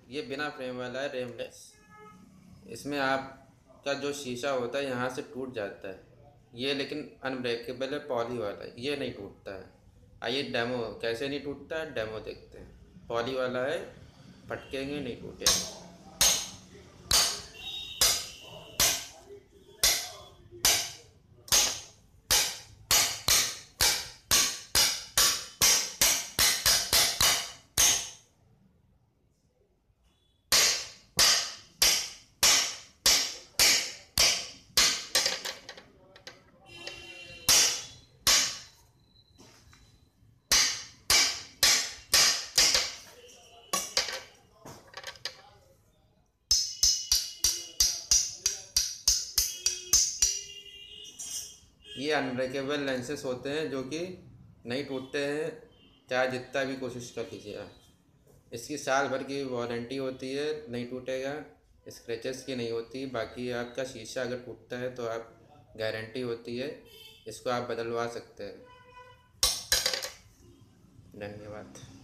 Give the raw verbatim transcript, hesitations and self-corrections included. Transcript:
ये बिना फ्रेम वाला है, रेमलेस। इसमें आपका जो शीशा होता है यहाँ से टूट जाता है। ये लेकिन अनब्रेकेबल है, पॉली वाला है, ये नहीं टूटता है। आइए डेमो कैसे नहीं टूटता है, डेमो देखते हैं। पॉली वाला है, फटकेंगे नहीं, टूटेंगे। ये अनब्रेकेबल लेंसेस होते हैं जो कि नहीं टूटते हैं, चाहे जितना भी कोशिश कर लीजिए आप। इसकी साल भर की वारंटी होती है, नहीं टूटेगा। स्क्रैचेस की नहीं होती। बाकी आपका शीशा अगर टूटता है तो आप गारंटी होती है, इसको आप बदलवा सकते हैं। धन्यवाद।